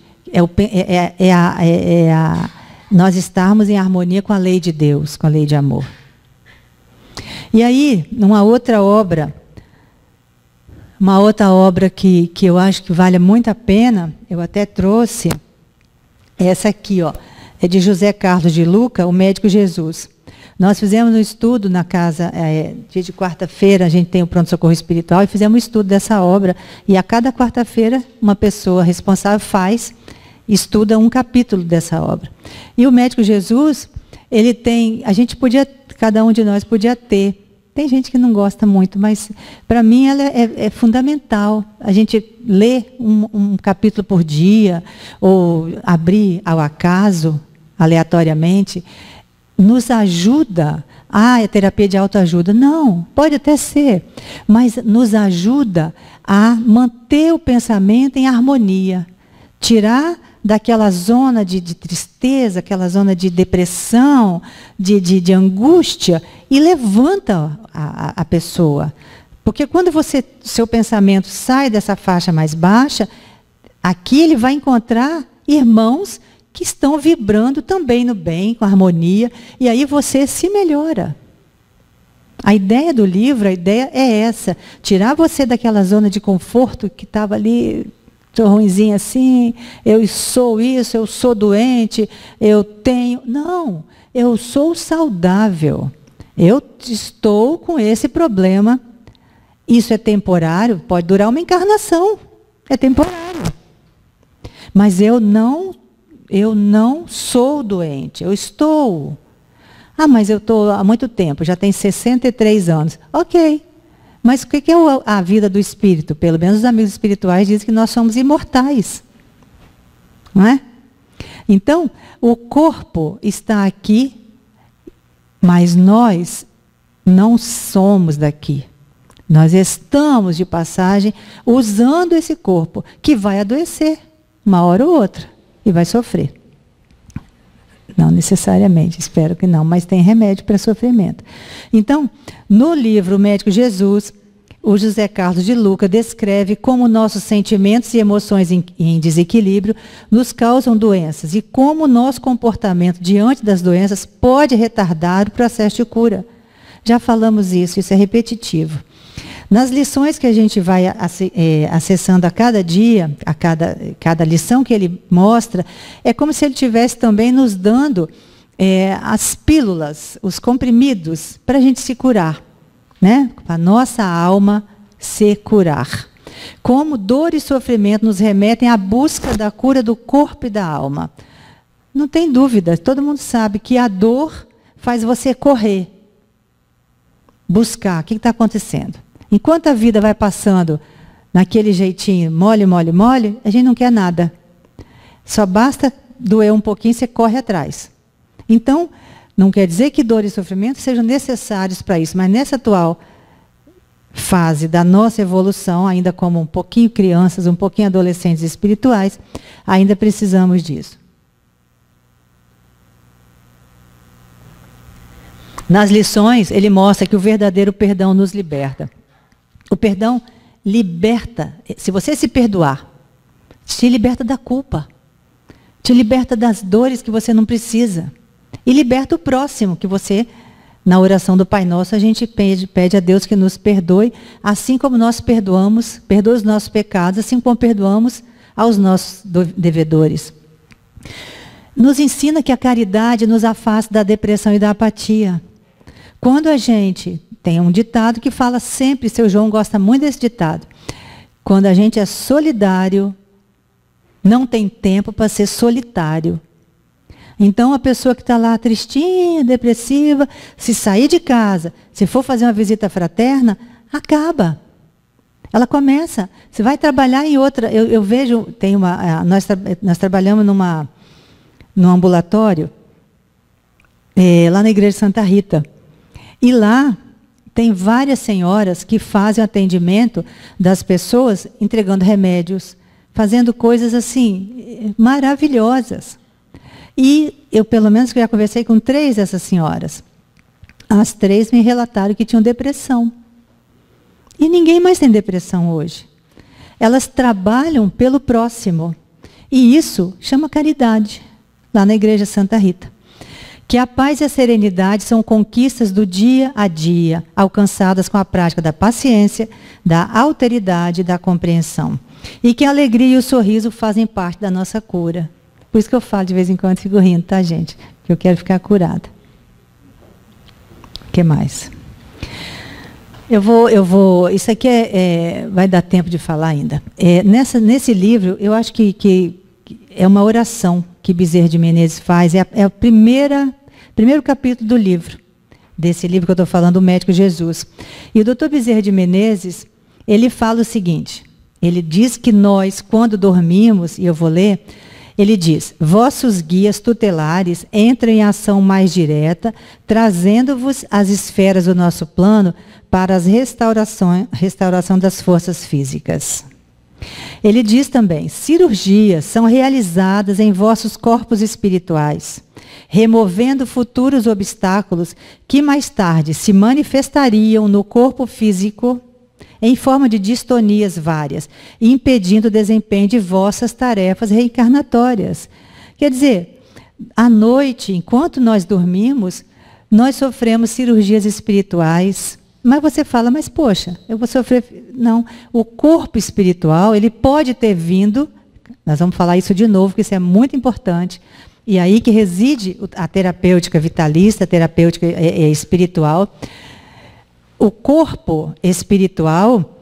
B: nós estarmos em harmonia com a lei de Deus, com a lei de amor. E aí, numa outra obra... Uma outra obra que eu acho que vale muito a pena, eu até trouxe, essa aqui, ó, é de José Carlos de Luca, o Médico Jesus. Nós fizemos um estudo na casa, dia de quarta-feira, a gente tem o pronto-socorro espiritual, e fizemos um estudo dessa obra, e a cada quarta-feira, uma pessoa responsável estuda um capítulo dessa obra. E o Médico Jesus, ele tem, cada um de nós podia ter. Tem gente que não gosta muito, mas para mim ela é fundamental. A gente lê um capítulo por dia, ou abrir ao acaso, aleatoriamente, nos ajuda. É terapia de autoajuda. Não, pode até ser, mas nos ajuda a manter o pensamento em harmonia. Tirar daquela zona de tristeza, aquela zona de depressão, de angústia, e levanta a pessoa. Porque quando seu pensamento sai dessa faixa mais baixa, aqui ele vai encontrar irmãos que estão vibrando também no bem, com harmonia, e aí você se melhora. A ideia do livro, a ideia é essa, tirar você daquela zona de conforto que estava ali... Estou ruimzinha assim, eu sou isso, eu sou doente, eu tenho... Não, eu sou saudável. Eu estou com esse problema Isso é temporário, pode durar uma encarnação. É temporário. Mas eu não sou doente, eu estou. Ah, mas eu estou há muito tempo, já tem 63 anos. Ok. Mas o que é a vida do espírito? Pelo menos os amigos espirituais dizem que nós somos imortais. Não é? Então, o corpo está aqui, mas nós não somos daqui. Nós estamos de passagem usando esse corpo, que vai adoecer, uma hora ou outra, e vai sofrer. Não necessariamente, espero que não, mas tem remédio para sofrimento. Então, no livro O Médico Jesus, o José Carlos de Luca descreve como nossos sentimentos e emoções em desequilíbrio nos causam doenças e como o nosso comportamento diante das doenças pode retardar o processo de cura. Já falamos isso é repetitivo. Nas lições que a gente vai acessando a cada dia, a cada lição que ele mostra, é como se ele estivesse também nos dando as pílulas, os comprimidos, para a gente se curar, né? Para a nossa alma se curar. Como dor e sofrimento nos remetem à busca da cura do corpo e da alma. Não tem dúvida, todo mundo sabe que a dor faz você correr, buscar o que está acontecendo. Enquanto a vida vai passando naquele jeitinho, mole, mole, mole, a gente não quer nada. Só basta doer um pouquinho, você corre atrás. Então, não quer dizer que dor e sofrimento sejam necessários para isso, mas nessa atual fase da nossa evolução, ainda como um pouquinho crianças, um pouquinho adolescentes espirituais, ainda precisamos disso. Nas lições, ele mostra que o verdadeiro perdão nos liberta. O perdão liberta. Se você se perdoar, te liberta da culpa. Te liberta das dores que você não precisa. E liberta o próximo, que você, na oração do Pai Nosso, a gente pede a Deus que nos perdoe, assim como nós perdoamos, perdoa os nossos pecados, assim como perdoamos aos nossos devedores. Nos ensina que a caridade nos afasta da depressão e da apatia. Quando a gente tem um ditado que fala sempre, seu João gosta muito desse ditado, quando a gente é solidário, não tem tempo para ser solitário. Então, a pessoa que está lá tristinha, depressiva, se sair de casa, se for fazer uma visita fraterna, acaba. Ela começa. Você vai trabalhar em outra. Eu vejo, nós trabalhamos num ambulatório, lá na Igreja Santa Rita. E lá tem várias senhoras que fazem o atendimento das pessoas, entregando remédios, fazendo coisas assim, maravilhosas. E eu, pelo menos, já conversei com 3 dessas senhoras. As 3 me relataram que tinham depressão. E ninguém mais tem depressão hoje. Elas trabalham pelo próximo. E isso chama caridade, lá na Igreja Santa Rita. Que a paz e a serenidade são conquistas do dia a dia, alcançadas com a prática da paciência, da alteridade e da compreensão. E que a alegria e o sorriso fazem parte da nossa cura. Por isso que eu falo de vez em quando, fico rindo, tá, gente? Que eu quero ficar curada. O que mais? Isso aqui vai dar tempo de falar ainda. Nesse livro, eu acho que é uma oração que Bezerra de Menezes faz. É o primeiro capítulo do livro. Desse livro que eu estou falando, O Médico Jesus. E o Dr. Bezerra de Menezes, ele fala o seguinte. Ele diz que nós, quando dormimos, e eu vou ler, ele diz, vossos guias tutelares entram em ação mais direta, trazendo-vos as esferas do nosso plano para a restauração das forças físicas. Ele diz também, cirurgias são realizadas em vossos corpos espirituais, removendo futuros obstáculos que mais tarde se manifestariam no corpo físico em forma de distonias várias, impedindo o desempenho de vossas tarefas reencarnatórias. Quer dizer, à noite, enquanto nós dormimos, nós sofremos cirurgias espirituais. Mas você fala, mas poxa, eu vou sofrer... Não, o corpo espiritual, ele pode ter vindo, nós vamos falar isso de novo, porque isso é muito importante, e aí que reside a terapêutica vitalista, a terapêutica espiritual. o corpo espiritual,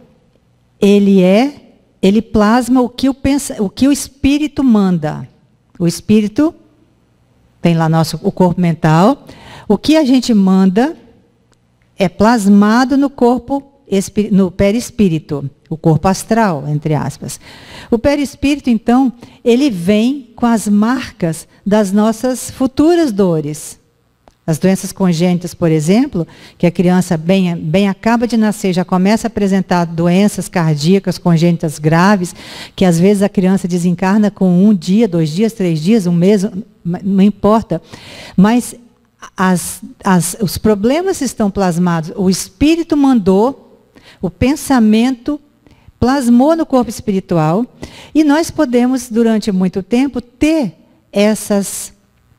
B: ele plasma o que o espírito manda. O espírito tem lá o corpo mental. O que a gente manda é plasmado no corpo, no perispírito, o corpo astral, entre aspas. O perispírito, então, ele vem com as marcas das nossas futuras dores. As doenças congênitas, por exemplo, que a criança bem acaba de nascer, já começa a apresentar doenças cardíacas congênitas graves, que às vezes a criança desencarna com 1 dia, 2 dias, 3 dias, 1 mês, não importa. Mas os problemas estão plasmados. O espírito mandou, o pensamento plasmou no corpo espiritual, e nós podemos, durante muito tempo, ter essa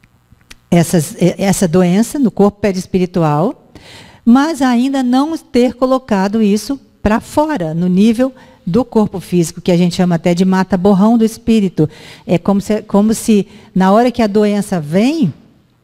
B: doença no corpo perispiritual, mas ainda não ter colocado isso para fora, no nível do corpo físico, que a gente chama até de mata-borrão do espírito. É como se na hora que a doença vem,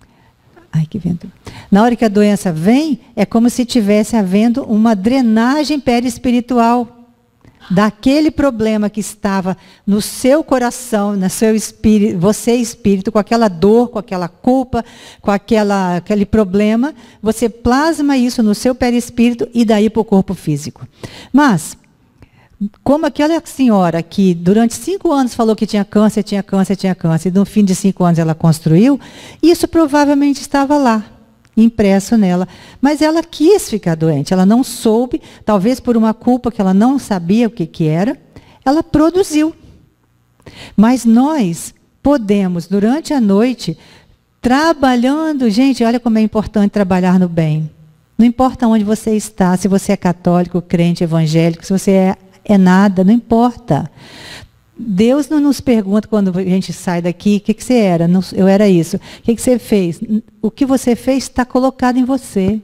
B: na hora que a doença vem, é como se tivesse havendo uma drenagem perispiritual daquele problema que estava no seu coração, no seu espírito, você espírito, com aquela dor, com aquela culpa, com aquele problema, você plasma isso no seu perispírito e daí para o corpo físico. Mas, como aquela senhora que durante 5 anos falou que tinha câncer, e no fim de 5 anos ela construiu, isso provavelmente estava lá, impresso nela. Mas ela quis ficar doente, ela não soube, talvez por uma culpa que ela não sabia o que era, ela produziu. Mas nós podemos, durante a noite, trabalhando, gente, olha como é importante trabalhar no bem. Não importa onde você está, se você é católico, crente, evangélico, se você é nada, não importa. Deus não nos pergunta quando a gente sai daqui, o que você era? Não, eu era isso. O que você fez? O que você fez está colocado em você.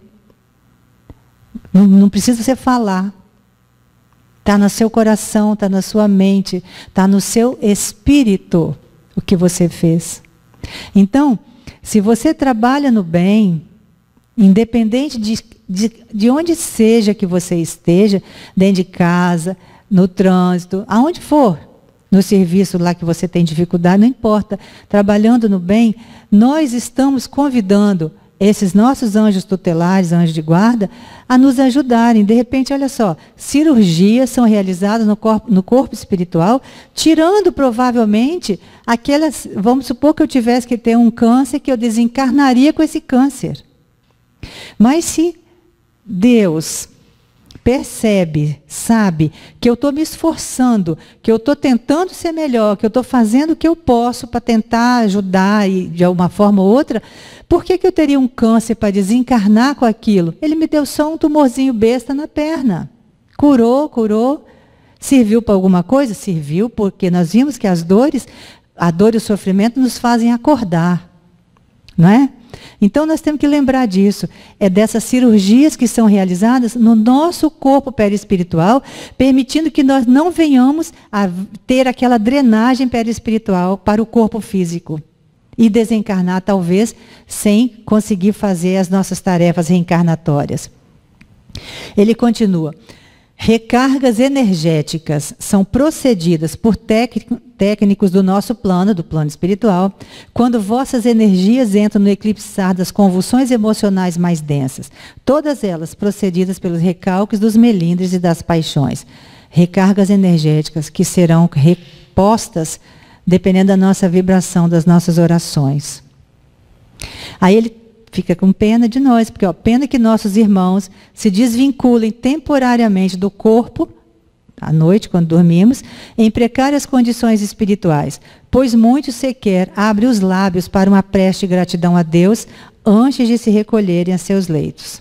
B: Não precisa você falar. Está no seu coração, está na sua mente, está no seu espírito o que você fez. Então, se você trabalha no bem, independente de onde seja que você esteja, dentro de casa, no trânsito, aonde for, no serviço lá que você tem dificuldade, não importa, trabalhando no bem, nós estamos convidando esses nossos anjos tutelares, anjos de guarda, a nos ajudarem. De repente, olha só, cirurgias são realizadas no corpo espiritual, tirando provavelmente aquelas, vamos supor que eu tivesse que ter um câncer, que eu desencarnaria com esse câncer. Mas se Deus percebe, sabe, que eu estou me esforçando, que eu estou tentando ser melhor, que eu estou fazendo o que eu posso para tentar ajudar e, de alguma forma ou outra, por que eu teria um câncer para desencarnar com aquilo? Ele me deu só um tumorzinho besta na perna. Curou. Serviu para alguma coisa? Serviu, porque nós vimos que a dor e o sofrimento nos fazem acordar. Não é? Então, nós temos que lembrar disso. É dessas cirurgias que são realizadas no nosso corpo perispiritual, permitindo que nós não venhamos a ter aquela drenagem perispiritual para o corpo físico. E desencarnar, talvez, sem conseguir fazer as nossas tarefas reencarnatórias. Ele continua. Recargas energéticas são procedidas por técnicos do nosso plano, do plano espiritual, quando vossas energias entram no eclipsar das convulsões emocionais mais densas, todas elas procedidas pelos recalques dos melindres e das paixões. Recargas energéticas que serão repostas dependendo da nossa vibração, das nossas orações. Aí ele fica com pena de nós, porque pena que nossos irmãos se desvinculem temporariamente do corpo, à noite, quando dormimos, em precárias condições espirituais, pois muitos sequer abrem os lábios para uma prece de gratidão a Deus antes de se recolherem a seus leitos.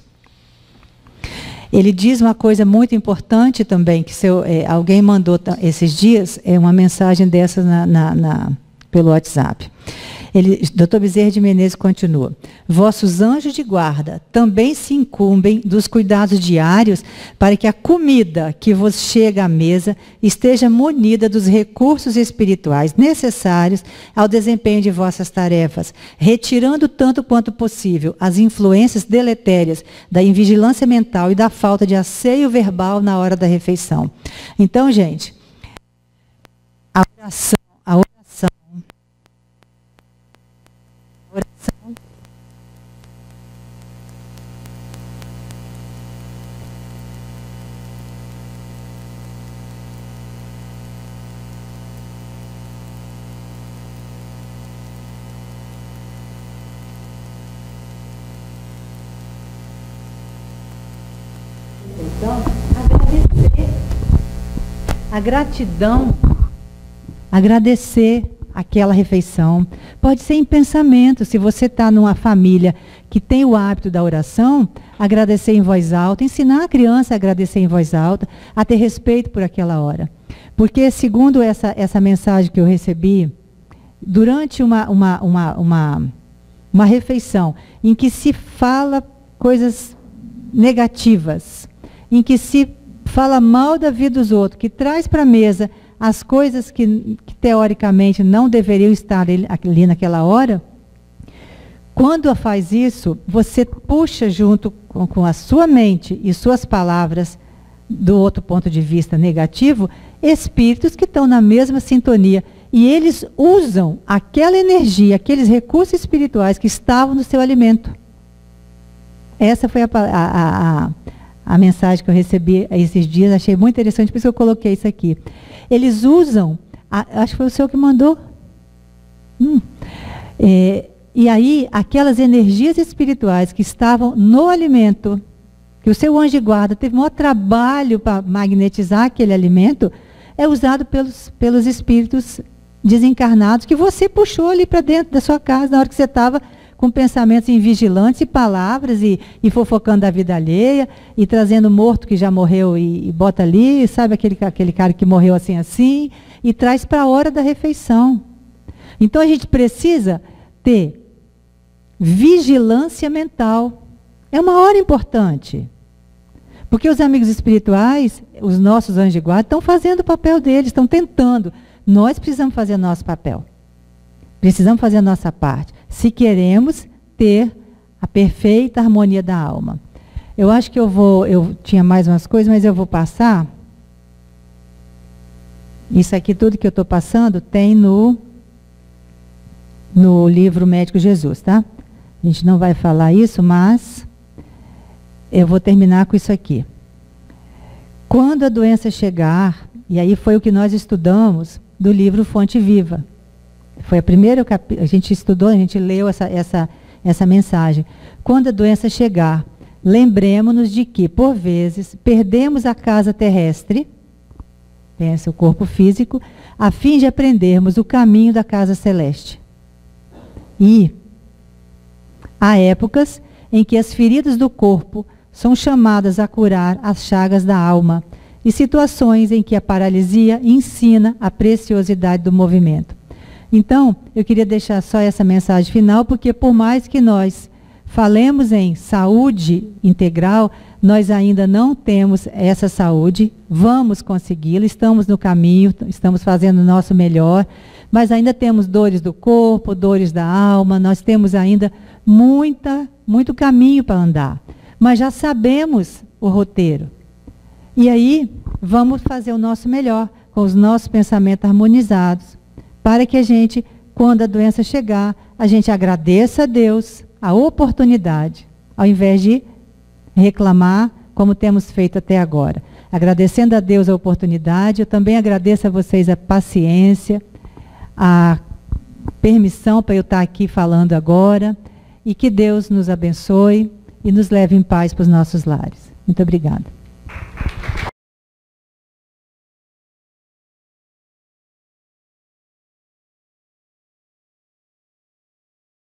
B: Ele diz uma coisa muito importante também, que alguém mandou esses dias uma mensagem dessa pelo WhatsApp. Dr. Bezerra de Menezes continua. Vossos anjos de guarda também se incumbem dos cuidados diários para que a comida que vos chega à mesa esteja munida dos recursos espirituais necessários ao desempenho de vossas tarefas, retirando tanto quanto possível as influências deletérias da invigilância mental e da falta de asseio verbal na hora da refeição. Então, gente, a oração a gratidão, agradecer aquela refeição. Pode ser em pensamento, se você está numa família que tem o hábito da oração, agradecer em voz alta, ensinar a criança a agradecer em voz alta, a ter respeito por aquela hora. Porque, segundo essa mensagem que eu recebi, durante uma refeição em que se fala coisas negativas, em que se fala mal da vida dos outros, que traz para a mesa as coisas que teoricamente não deveriam estar ali naquela hora, quando faz isso, você puxa junto com a sua mente e suas palavras, do outro ponto de vista negativo, espíritos que estão na mesma sintonia. E eles usam aquela energia, aqueles recursos espirituais que estavam no seu alimento. Essa foi a mensagem que eu recebi esses dias, achei muito interessante, por isso eu coloquei isso aqui. Eles usam, acho que foi o senhor que mandou. E aí, aquelas energias espirituais que estavam no alimento, que o seu anjo de guarda teve o maior trabalho para magnetizar aquele alimento, é usado pelos espíritos desencarnados que você puxou ali para dentro da sua casa, na hora que você estava com pensamentos invigilantes e palavras, e fofocando da vida alheia, e trazendo morto que já morreu e bota ali, sabe aquele cara que morreu assim, e traz para a hora da refeição. Então a gente precisa ter vigilância mental. É uma hora importante. Porque os amigos espirituais, os nossos anjos de guarda, estão fazendo o papel deles, estão tentando. Nós precisamos fazer nosso papel. Precisamos fazer a nossa parte, se queremos ter a perfeita harmonia da alma. Eu acho que eu tinha mais umas coisas, mas eu vou passar. Isso aqui, tudo que eu estou passando, tem no livro Médico Jesus, tá? A gente não vai falar isso, mas eu vou terminar com isso aqui. Quando a doença chegar, e aí foi o que nós estudamos do livro Fonte Viva. Foi a primeira a gente estudou, a gente leu essa mensagem. Quando a doença chegar, lembremos-nos de que, por vezes, perdemos a casa terrestre, pensa o corpo físico, a fim de aprendermos o caminho da casa celeste. E há épocas em que as feridas do corpo são chamadas a curar as chagas da alma, e situações em que a paralisia ensina a preciosidade do movimento. Então, eu queria deixar só essa mensagem final, porque por mais que nós falemos em saúde integral, nós ainda não temos essa saúde, vamos consegui-la, estamos no caminho, estamos fazendo o nosso melhor, mas ainda temos dores do corpo, dores da alma, nós temos ainda muito caminho para andar, mas já sabemos o roteiro. E aí, vamos fazer o nosso melhor, com os nossos pensamentos harmonizados, para que a gente, quando a doença chegar, a gente agradeça a Deus a oportunidade, ao invés de reclamar, como temos feito até agora. Agradecendo a Deus a oportunidade, eu também agradeço a vocês a paciência, a permissão para eu estar aqui falando agora, e que Deus nos abençoe e nos leve em paz para os nossos lares. Muito obrigada.